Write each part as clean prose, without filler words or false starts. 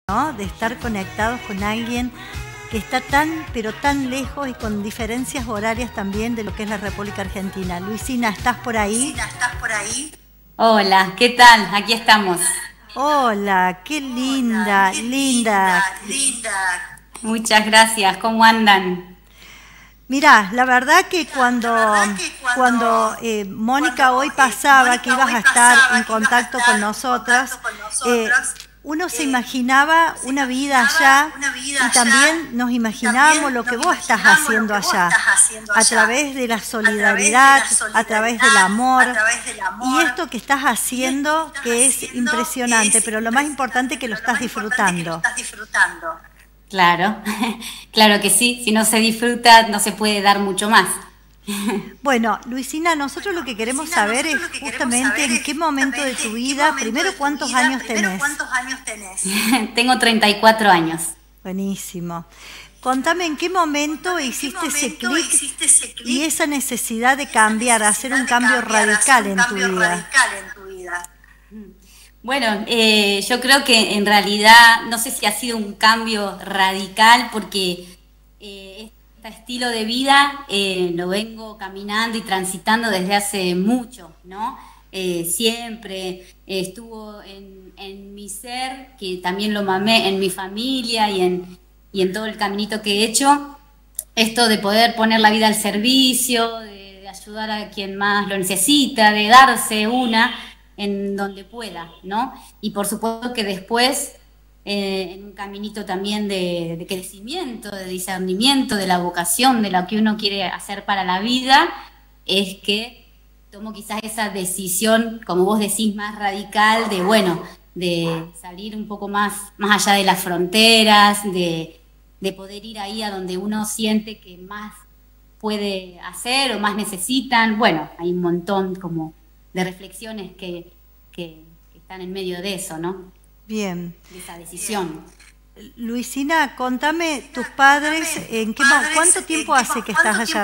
¿no? De estar conectados con alguien que está tan, pero tan lejos y con diferencias horarias también de lo que es la República Argentina. Luisina, ¿estás por ahí? Hola, ¿qué tal? Aquí estamos. Hola, qué linda, linda. Muchas gracias, ¿cómo andan? Mirá, la verdad que cuando Mónica hoy pasaba que ibas a estar en contacto con nosotras, uno se imaginaba una vida allá y también nos imaginábamos lo que vos estás haciendo allá, a través de la solidaridad, a través del amor, y esto que estás haciendo que es impresionante, pero lo más importante es que lo estás disfrutando. Claro, claro que sí, si no se disfruta no se puede dar mucho más. Bueno, Luisina, nosotros lo que queremos saber es justamente en qué momento de tu vida, primero cuántos años tenés. Tengo 34 años. Buenísimo. Contame en qué momento hiciste ese clic y esa necesidad de cambiar, hacer un cambio radical en tu vida. Bueno, yo creo que en realidad no sé si ha sido un cambio radical porque este estilo de vida lo vengo caminando y transitando desde hace mucho, ¿no? Siempre estuvo en mi ser, que también lo mamé en mi familia y en todo el caminito que he hecho, esto de poder poner la vida al servicio, de ayudar a quien más lo necesita, de darse una en donde pueda, ¿no? Y por supuesto que después, en un caminito también de crecimiento, de discernimiento, de la vocación, de lo que uno quiere hacer para la vida, es que tomo quizás esa decisión, como vos decís, más radical, de bueno, de salir un poco más allá de las fronteras, de poder ir ahí a donde uno siente que más puede hacer o más necesitan. Bueno, hay un montón como de reflexiones que están en medio de eso, ¿no? Bien. De esa decisión. Luisina, contame, tus padres, ¿cuánto tiempo hace que estás allá?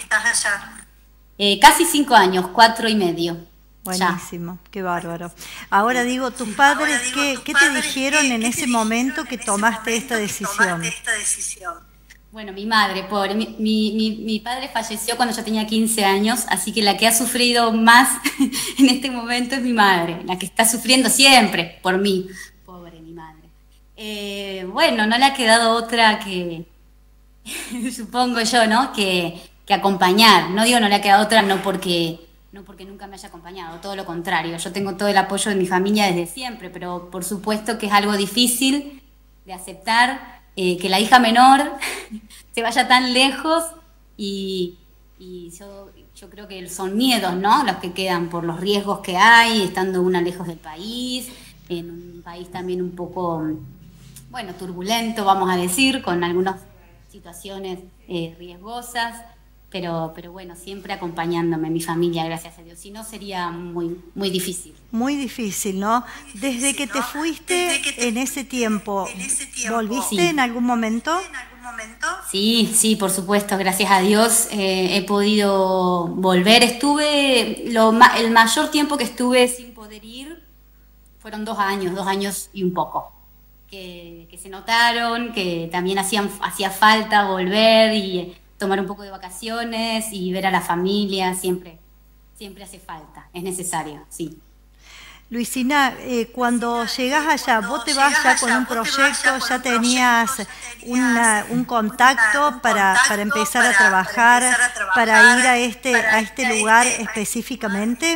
Casi 5 años, 4 y medio. Buenísimo, ya. Qué bárbaro. Ahora digo, tus padres, ¿qué te dijeron en ese momento que tomaste esta decisión? Bueno, mi madre, pobre, mi padre falleció cuando yo tenía 15 años, así que la que ha sufrido más en este momento es mi madre, la que está sufriendo siempre por mí, pobre mi madre. Bueno, no le ha quedado otra que, supongo yo, ¿no? Que acompañar. No digo no le ha quedado otra, no porque nunca me haya acompañado, todo lo contrario. Yo tengo todo el apoyo de mi familia desde siempre, pero por supuesto que es algo difícil de aceptar. Que la hija menor se vaya tan lejos y yo creo que son miedos, ¿no? Los que quedan por los riesgos que hay, estando una lejos del país, en un país también un poco, bueno, turbulento, vamos a decir, con algunas situaciones riesgosas, pero bueno, siempre acompañándome, mi familia, gracias a Dios. Si no, sería muy, muy difícil. Muy difícil, ¿no? Desde que te fuiste en ese tiempo, ¿volviste Sí. en algún momento? Sí, por supuesto, gracias a Dios he podido volver. El mayor tiempo que estuve sin poder ir fueron 2 años y un poco, que se notaron, que también hacía falta volver y tomar un poco de vacaciones y ver a la familia, siempre hace falta, es necesario, sí. Luisina, cuando llegás allá, vos te vas ya con un proyecto, ya tenías un contacto para empezar a trabajar, para ir a este lugar específicamente.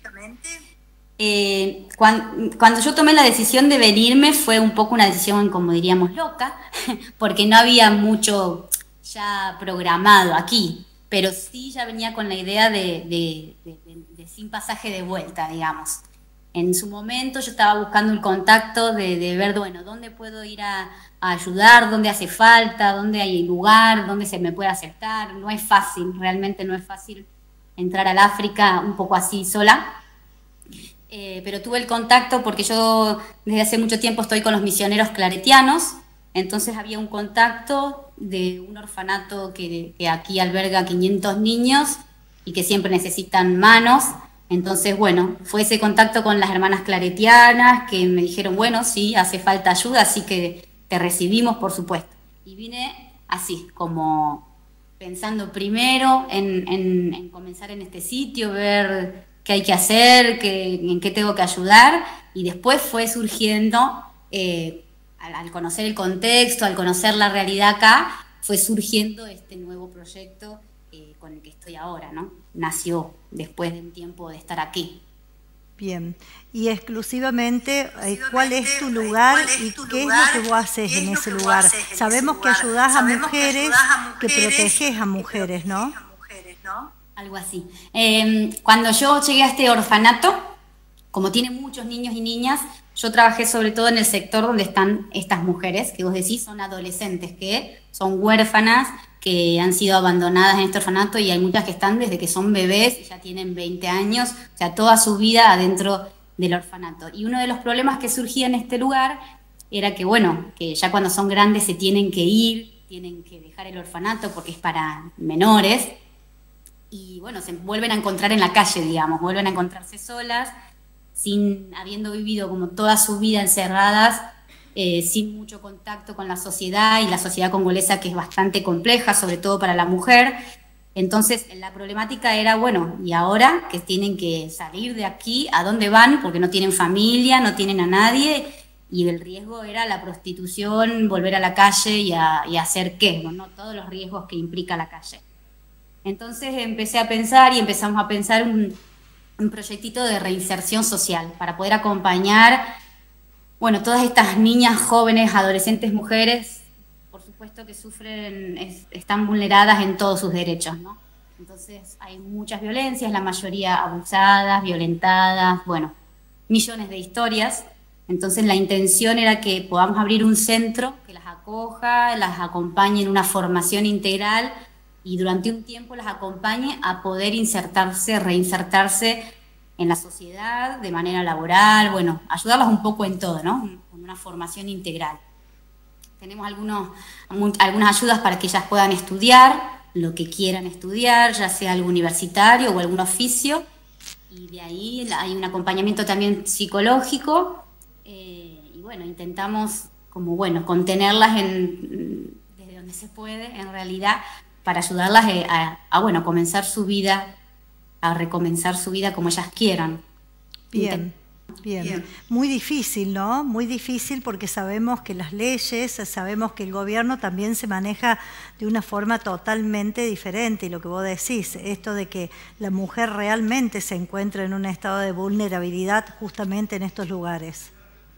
Cuando yo tomé la decisión de venirme fue un poco una decisión, como diríamos, loca, porque no había mucho ya programado aquí, pero sí ya venía con la idea de sin pasaje de vuelta, digamos. En su momento yo estaba buscando el contacto de ver, bueno, dónde puedo ir a ayudar, dónde hace falta, dónde hay lugar, dónde se me puede aceptar. No es fácil, realmente no es fácil entrar al África un poco así sola. Pero tuve el contacto porque yo desde hace mucho tiempo estoy con los misioneros claretianos, entonces había un contacto de un orfanato que aquí alberga 500 niños y que siempre necesitan manos. Entonces, bueno, fue ese contacto con las hermanas claretianas que me dijeron, bueno, sí, hace falta ayuda, así que te recibimos, por supuesto. Y vine así, como pensando primero en comenzar en este sitio, ver qué hay que hacer, en qué tengo que ayudar, y después fue surgiendo, al conocer el contexto, al conocer la realidad acá, fue surgiendo este nuevo proyecto con el que estoy ahora, ¿no? Nació después de un tiempo de estar aquí. Bien, y exclusivamente, ¿cuál es tu lugar y qué es lo que vos haces en ese lugar? Sabemos que ayudás a mujeres, que proteges a mujeres, ¿no? Algo así. Cuando yo llegué a este orfanato, como tiene muchos niños y niñas, yo trabajé sobre todo en el sector donde están estas mujeres, que vos decís son adolescentes, que son huérfanas, que han sido abandonadas en este orfanato, y hay muchas que están desde que son bebés y ya tienen 20 años, o sea, toda su vida adentro del orfanato. Y uno de los problemas que surgía en este lugar era que, bueno, que ya cuando son grandes se tienen que ir, tienen que dejar el orfanato porque es para menores, y bueno, se vuelven a encontrar en la calle, digamos, vuelven a encontrarse solas, habiendo vivido como toda su vida encerradas, sin mucho contacto con la sociedad, y la sociedad congolesa, que es bastante compleja, sobre todo para la mujer. Entonces la problemática era, bueno, y ahora que tienen que salir de aquí, ¿a dónde van? Porque no tienen familia, no tienen a nadie, y el riesgo era la prostitución, volver a la calle y hacer qué, ¿no? Todos los riesgos que implica la calle. Entonces empecé a pensar, y empezamos a pensar un proyectito de reinserción social para poder acompañar, bueno, todas estas niñas, jóvenes, adolescentes, mujeres, por supuesto que sufren, están vulneradas en todos sus derechos, ¿no? Entonces hay muchas violencias, la mayoría abusadas, violentadas, bueno, millones de historias. Entonces la intención era que podamos abrir un centro que las acoja, las acompañe en una formación integral, y durante un tiempo las acompañe a poder insertarse, reinsertarse en la sociedad de manera laboral, bueno, ayudarlas un poco en todo, ¿no? Con una formación integral. Tenemos algunas ayudas para que ellas puedan estudiar lo que quieran estudiar, ya sea algo universitario o algún oficio, y de ahí hay un acompañamiento también psicológico, y bueno, intentamos como, bueno, contenerlas desde donde se puede, en realidad, para ayudarlas bueno, comenzar su vida, a recomenzar su vida como ellas quieran. Bien. Muy difícil, ¿no? Muy difícil, porque sabemos que las leyes, sabemos que el gobierno también se maneja de una forma totalmente diferente, y lo que vos decís, esto de que la mujer realmente se encuentra en un estado de vulnerabilidad justamente en estos lugares.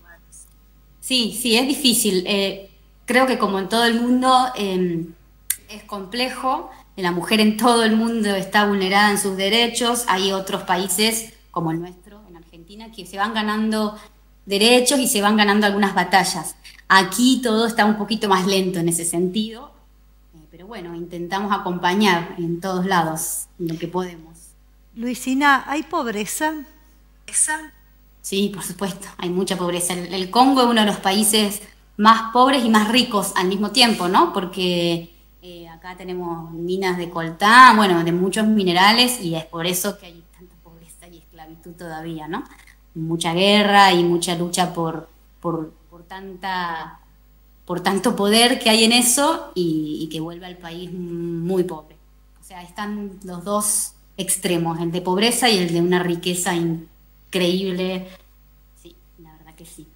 Sí, es difícil. Creo que como en todo el mundo es complejo. La mujer en todo el mundo está vulnerada en sus derechos. Hay otros países como el nuestro, en Argentina, que se van ganando derechos y se van ganando algunas batallas. Aquí todo está un poquito más lento en ese sentido, pero bueno, intentamos acompañar en todos lados en lo que podemos. Luisina, ¿hay pobreza? Sí, por supuesto, hay mucha pobreza. El Congo es uno de los países más pobres y más ricos al mismo tiempo, ¿no? Porque acá tenemos minas de coltán, bueno, de muchos minerales, y es por eso que hay tanta pobreza y esclavitud todavía, ¿no? Mucha guerra y mucha lucha por tanto poder que hay en eso, y que vuelve al país muy pobre. O sea, están los dos extremos, el de pobreza y el de una riqueza increíble. Sí, la verdad que sí.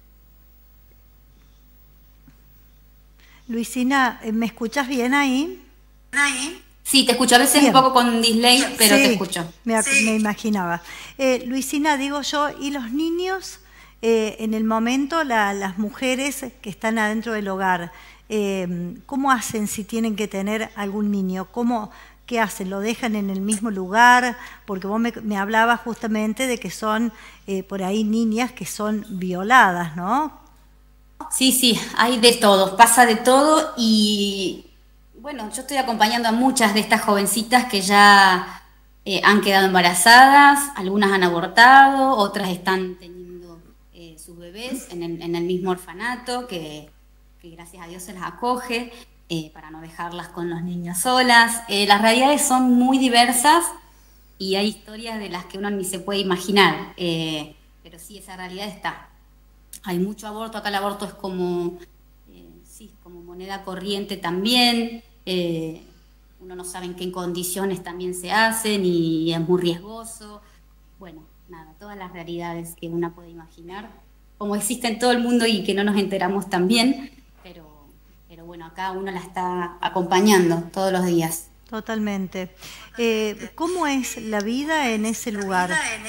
Luisina, ¿me escuchas bien ahí? Sí, te escucho a veces un poco con delay, pero sí, te escucho. Me imaginaba. Luisina, digo yo, ¿y los niños en el momento, las mujeres que están adentro del hogar, cómo hacen si tienen que tener algún niño? ¿Qué hacen? ¿Lo dejan en el mismo lugar? Porque vos me hablabas justamente de que son por ahí niñas que son violadas, ¿no? Sí, hay de todo, pasa de todo, y bueno, yo estoy acompañando a muchas de estas jovencitas que ya han quedado embarazadas, algunas han abortado, otras están teniendo sus bebés en el mismo orfanato, que gracias a Dios se las acoge, para no dejarlas con los niños solas. Las realidades son muy diversas, y hay historias de las que uno ni se puede imaginar, pero sí, esa realidad está. Hay mucho aborto, acá el aborto es como, sí, como moneda corriente también, uno no sabe en qué condiciones también se hacen y es muy riesgoso. Bueno, nada, todas las realidades que uno puede imaginar, como existe en todo el mundo y que no nos enteramos también, pero bueno, acá uno la está acompañando todos los días. Totalmente. ¿Cómo es la vida en ese lugar?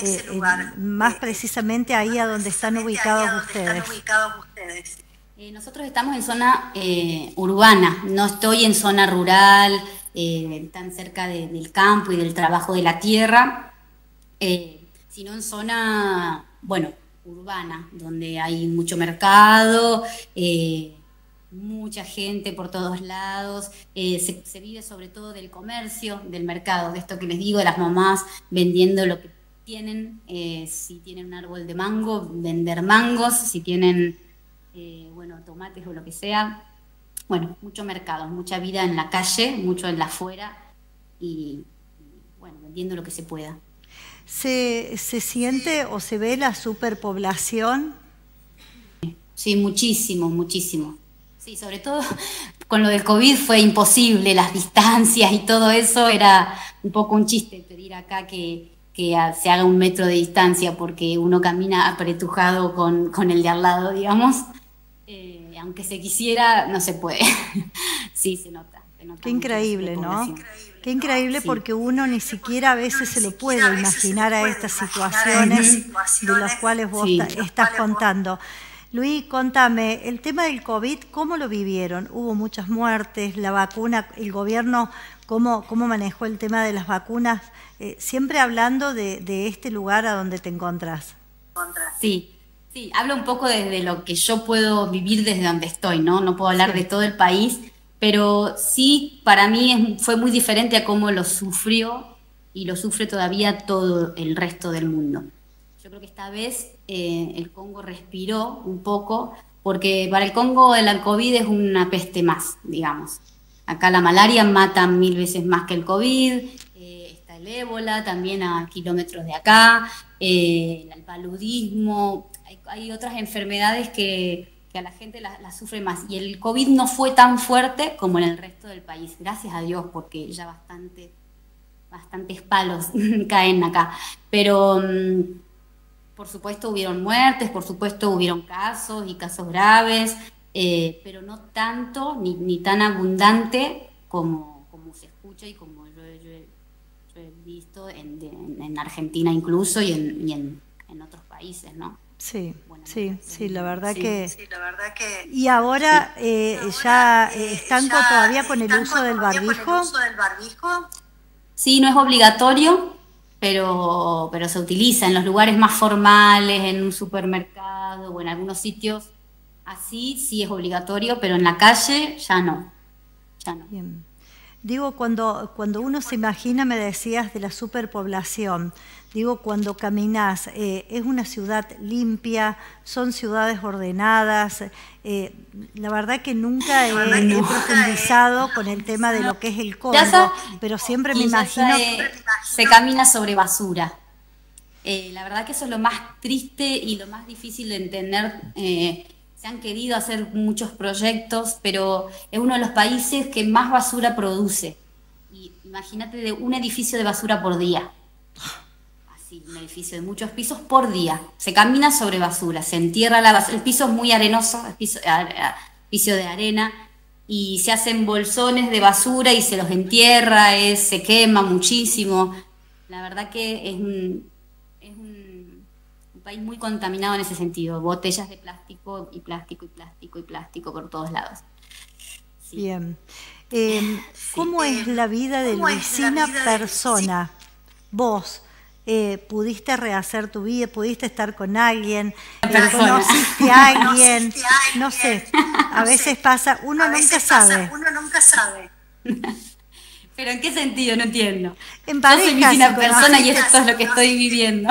Más precisamente ahí a donde están ubicados ustedes. Nosotros estamos en zona urbana, no estoy en zona rural, tan cerca del campo y del trabajo de la tierra, sino en zona, bueno, urbana, donde hay mucho mercado, mucha gente por todos lados, se vive sobre todo del comercio, del mercado, de esto que les digo, de las mamás vendiendo lo que tienen, si tienen un árbol de mango, vender mangos, si tienen, bueno, tomates o lo que sea. Bueno, mucho mercado, mucha vida en la calle, mucho en la afuera y bueno, vendiendo lo que se pueda. ¿Se siente o se ve la superpoblación? Sí, muchísimo, muchísimo. Sí, sobre todo con lo del COVID fue imposible, las distancias y todo eso, era un poco un chiste pedir acá que se haga 1 metro de distancia porque uno camina apretujado con el de al lado, digamos. Aunque se quisiera, no se puede. Sí, se nota. Qué increíble, ¿no? Qué increíble, sí. Porque uno ni siquiera a veces se lo puede imaginar a estas situaciones de las cuales vos estás contando. Luis, contame, el tema del COVID, ¿cómo lo vivieron? Hubo muchas muertes, la vacuna, el gobierno, ¿cómo manejó el tema de las vacunas? Siempre hablando de este lugar a donde te encontrás. Sí, hablo un poco desde lo que yo puedo vivir desde donde estoy, ¿no? No puedo hablar de todo el país, pero sí, para mí fue muy diferente a cómo lo sufrió y lo sufre todavía todo el resto del mundo. Yo creo que esta vez el Congo respiró un poco, porque para el Congo el COVID es una peste más, digamos. Acá la malaria mata 1000 veces más que el COVID, está el ébola también a kilómetros de acá, el paludismo, hay otras enfermedades que a la gente la sufre más. Y el COVID no fue tan fuerte como en el resto del país, gracias a Dios, porque ya bastantes palos caen acá. Pero por supuesto hubieron muertes, por supuesto hubieron casos y casos graves, pero no tanto ni tan abundante como se escucha y como yo he visto en Argentina incluso y en otros países, ¿no? Sí, bueno, sí, la verdad que... Y ahora ya están todavía con el uso del barbijo. Sí, no es obligatorio, pero se utiliza en los lugares más formales, en un supermercado o en algunos sitios. Así sí es obligatorio, pero en la calle ya no. Bien. Digo, cuando uno se imagina, me decías, de la superpoblación, digo, cuando caminas, es una ciudad limpia, son ciudades ordenadas, la verdad que nunca he profundizado con el tema de lo que es el Congo, pero siempre me imagino... Se camina sobre basura. La verdad que eso es lo más triste y lo más difícil de entender. Se han querido hacer muchos proyectos, pero es uno de los países que más basura produce. Y imagínate de un edificio de basura por día. Así, un edificio de muchos pisos por día. Se camina sobre basura, se entierra la basura. El piso es muy arenoso, piso de arena, y se hacen bolsones de basura y se los entierra, se quema muchísimo. La verdad que es un país muy contaminado en ese sentido, botellas de plástico y plástico y plástico y plástico por todos lados. Sí. Bien. ¿Cómo es la vida de Luisina persona? Vos pudiste rehacer tu vida, pudiste estar con alguien, conociste a alguien, no sé, a veces pasa, uno nunca sabe. ¿Pero en qué sentido? No entiendo. En pareja, yo soy Luisina persona y esto es lo que estoy viviendo.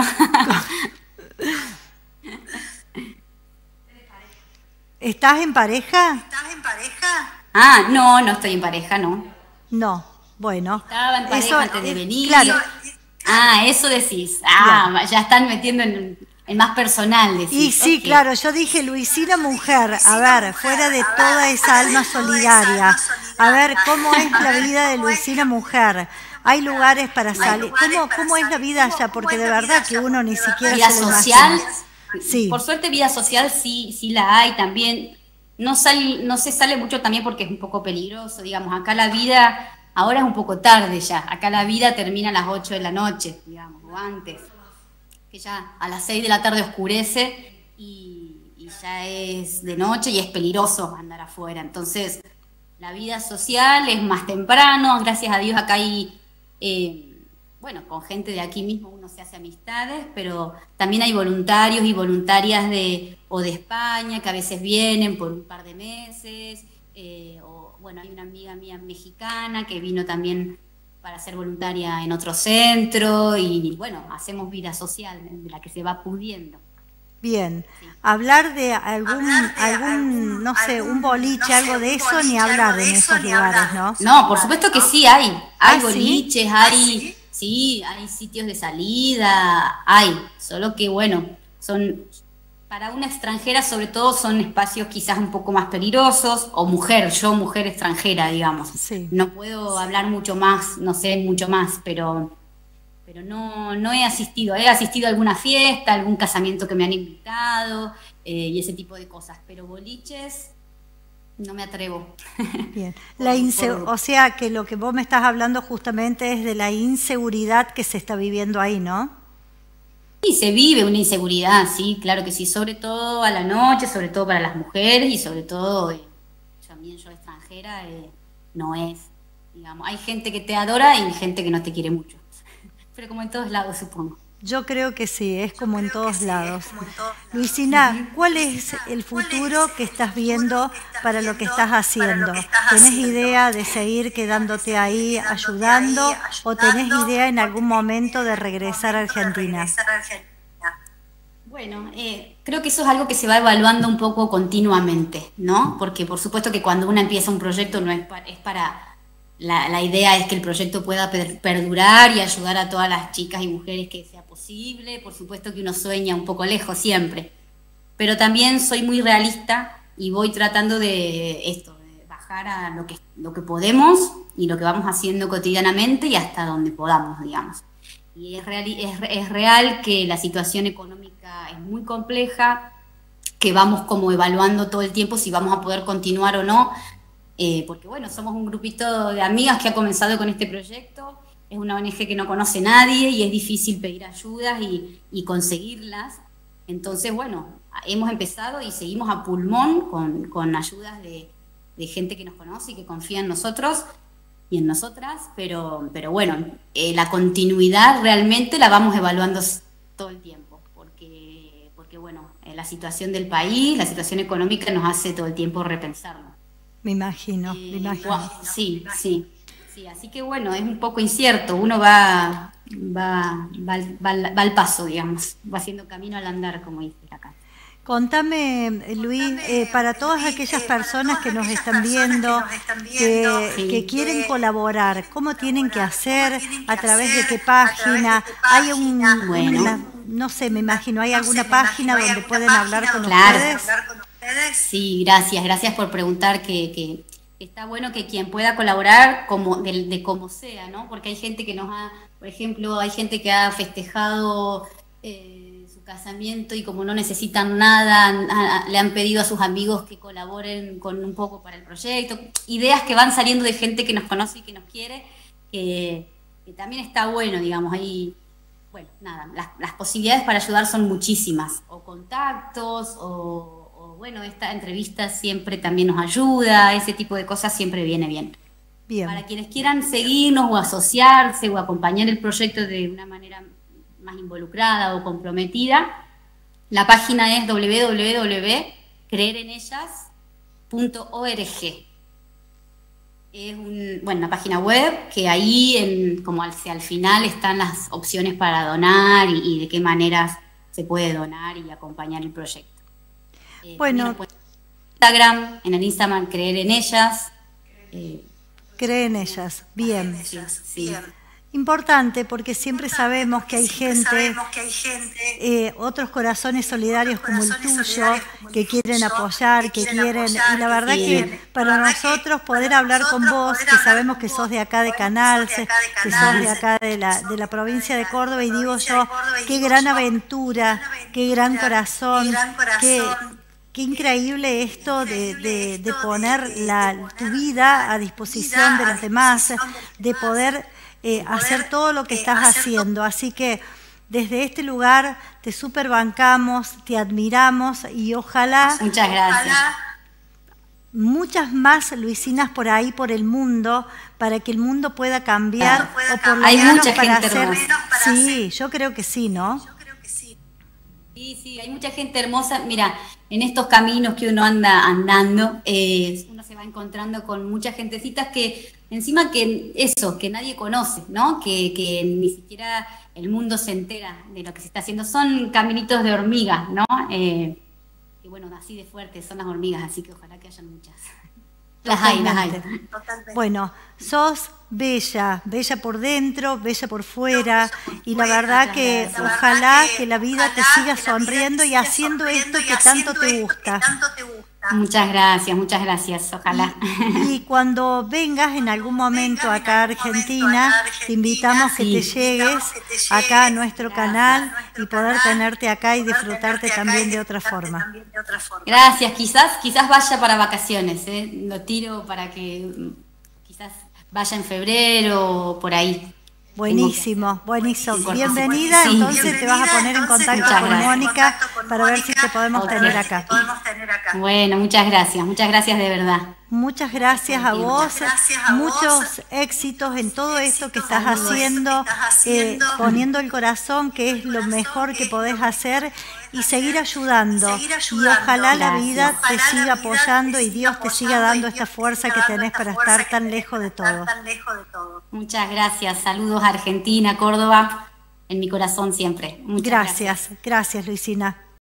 ¿Estás en pareja? Ah, no estoy en pareja, no. No, bueno. Estaba en pareja antes de venir. Claro, Ah, eso decís. Ah, ya están metiendo en más personal, decís. Y sí, claro, yo dije Luisina mujer, a ver, fuera de toda esa alma solidaria, a ver cómo es la vida de Luisina mujer. Hay lugares para salir. ¿Cómo es la vida allá? Porque de verdad que uno ni siquiera vida se lo social, imagina. Sí. Por suerte vida social sí la hay también. No se sale mucho también porque es un poco peligroso, digamos. Acá la vida, ahora es un poco tarde ya. Acá la vida termina a las 8 de la noche, digamos, o antes. Que ya a las 6 de la tarde oscurece y ya es de noche y es peligroso andar afuera. Entonces, la vida social es más temprano. Gracias a Dios acá hay... bueno, con gente de aquí mismo uno se hace amistades, pero también hay voluntarios y voluntarias de España que a veces vienen por un par de meses, o bueno, hay una amiga mía mexicana que vino también para ser voluntaria en otro centro y bueno, hacemos vida social de la que se va pudiendo. Bien, sí. Hablar de algún, no sé, un boliche, algo de eso, ni hablar en esos lugares, ¿no? No, por supuesto que sí hay boliches, ¿sí? Sí, hay sitios de salida, hay, solo que bueno, para una extranjera sobre todo son espacios quizás un poco más peligrosos, o mujer extranjera, digamos. Sí. No puedo hablar mucho más, no sé mucho más, pero no he asistido a alguna fiesta, algún casamiento que me han invitado, y ese tipo de cosas, pero boliches no me atrevo. Bien. O sea que lo que vos me estás hablando justamente es de la inseguridad que se está viviendo ahí, ¿no? Sí, se vive una inseguridad, sí, claro que sí, sobre todo a la noche, sobre todo para las mujeres y sobre todo, también yo extranjera, no es, digamos, hay gente que te adora y gente que no te quiere mucho, pero como en todos lados, supongo. Yo creo que sí, es como en todos lados. Luisina, ¿cuál es el futuro que estás viendo para lo que estás haciendo? ¿Tenés idea de seguir quedándote ahí ayudando o tenés idea en algún momento de regresar a Argentina? Bueno, creo que eso es algo que se va evaluando un poco continuamente, ¿no? Porque por supuesto que cuando uno empieza un proyecto no es para la idea es que el proyecto pueda perdurar y ayudar a todas las chicas y mujeres que sea posible. Por supuesto que uno sueña un poco lejos siempre, pero también soy muy realista y voy tratando de bajar a lo que podemos y lo que vamos haciendo cotidianamente y hasta donde podamos, digamos. Y es real que la situación económica es muy compleja, que vamos como evaluando todo el tiempo si vamos a poder continuar o no. Porque bueno, somos un grupito de amigas que ha comenzado con este proyecto, es una ONG que no conoce a nadie y es difícil pedir ayudas y conseguirlas. Entonces, bueno, hemos empezado y seguimos a pulmón con ayudas de gente que nos conoce y que confía en nosotros y en nosotras, pero bueno, la continuidad realmente la vamos evaluando todo el tiempo, porque bueno, la situación del país, la situación económica nos hace todo el tiempo repensarlo. Me imagino. Sí, así que bueno, es un poco incierto, uno va al paso, digamos, va haciendo camino al andar, como dice acá. Contame, Luis, para todas aquellas personas que nos están viendo, que quieren colaborar, ¿cómo tienen que hacer? ¿A través de qué página? ¿Hay no sé, me imagino, ¿hay alguna página donde pueden hablar con ustedes? Sí, gracias por preguntar, que está bueno que quien pueda colaborar de como sea, ¿no? Porque hay gente que por ejemplo, hay gente que ha festejado su casamiento y como no necesitan nada, le han pedido a sus amigos que colaboren con un poco para el proyecto, ideas que van saliendo de gente que nos conoce y que nos quiere, que también está bueno, digamos, ahí, bueno, nada, las posibilidades para ayudar son muchísimas, o contactos, o bueno, esta entrevista siempre también nos ayuda, ese tipo de cosas siempre viene bien. Bien. Para quienes quieran seguirnos o asociarse o acompañar el proyecto de una manera más involucrada o comprometida, la página es www.creerenellas.org. Es una página web que ahí, como hacia el final, están las opciones para donar y de qué maneras se puede donar y acompañar el proyecto. Bueno, en el Instagram Creer en Ellas. Cree en ellas, bien. Sí. Importante, porque siempre sabemos que hay gente, otros corazones solidarios como el tuyo, que quieren apoyar, que quieren, y la verdad que para nosotros poder hablar con vos, que sabemos que sos de acá de Canal, que sos de acá de la provincia de Córdoba, y digo yo, qué gran aventura, qué gran corazón, qué increíble esto de poner tu vida a disposición de los demás, de poder hacer todo lo que estás haciendo. Así que desde este lugar te super bancamos, te admiramos y ojalá muchas gracias. Muchas más Luisinas por ahí, por el mundo, para que el mundo pueda cambiar, o por lo hay menos mucha para gente hacer. hermosa. Sí, yo creo que sí, ¿no? Sí, hay mucha gente hermosa. Mira, en estos caminos que uno anda andando, uno se va encontrando con muchas gentecitas que encima que nadie conoce, ¿no? Que ni siquiera el mundo se entera de lo que se está haciendo. Son caminitos de hormigas, ¿no? Y bueno, así de fuertes son las hormigas, así que ojalá que hayan muchas. Las hay. Totalmente. Bueno, sos bella por dentro, bella por fuera, y la verdad que ojalá que la vida te siga sonriendo y haciendo esto que tanto te gusta. Muchas gracias, ojalá. Y cuando vengas en algún momento acá a Argentina, te invitamos que te llegues acá a nuestro canal y poder tenerte acá y disfrutarte también de otra forma. Gracias, quizás vaya para vacaciones, lo tiro para que quizás vaya en febrero o por ahí. Buenísimo. Bienvenida, entonces te vas a poner en contacto con Mónica para ver si te podemos tener acá. Bueno, muchas gracias de verdad. Muchas gracias a vos, muchos éxitos en todo esto que estás haciendo, poniendo el corazón, que es lo mejor que podés hacer, y seguir ayudando. Y ojalá la vida te siga apoyando y Dios te siga dando esta fuerza que tenés para estar tan lejos de todo. Muchas gracias, saludos a Argentina, Córdoba, en mi corazón siempre. Muchas gracias. Gracias, Luisina.